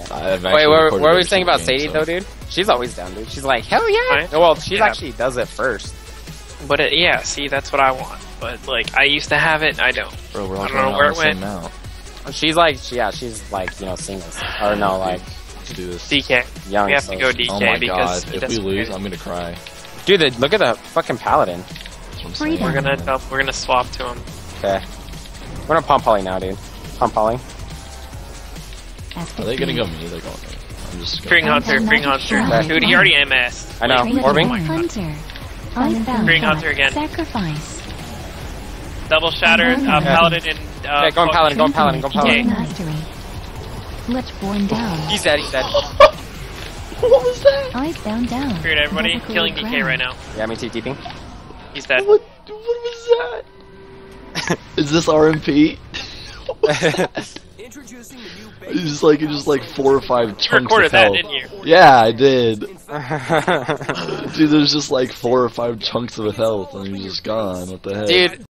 Wait, what were we saying about Sadie though, dude? She's always down, dude. She's like, hell yeah! Right? Well, she actually does it first. But yeah, see, that's what I want. But like, I used to have it, and I don't. Bro, we're all I don't know where it went. now. She's like, she's like, you know, singles. Or no, like, Let's do this. DK. young. We have so to go DK Oh my because god, if we lose, I'm gonna cry. Dude, look at the fucking paladin. That's what I'm saying. we're gonna swap to him. Okay. We're gonna pump Polly now, dude. Pump Polly. Are they gonna go me? They're going me. I'm just Bring Hunter. Okay. Dude, he already MS. I know. Orbing. Hunter. Bring Hunter again. Sacrifice. Double Shatter, Paladin, and Okay, go on Paladin, go on Paladin, go on Paladin. Mastery. Letborn down. He's dead, he's dead. What was that? Icebound down. Spirit, everybody, Vertical killing DK ground. right now. Yeah, me too, deeping. He's dead. What was that? Is this RMP? It's just like 4 or 5 You chunks recorded of that, health. didn't you? Yeah, I did. Dude, there's just like 4 or 5 chunks of health and he's just gone. What the heck? Dude.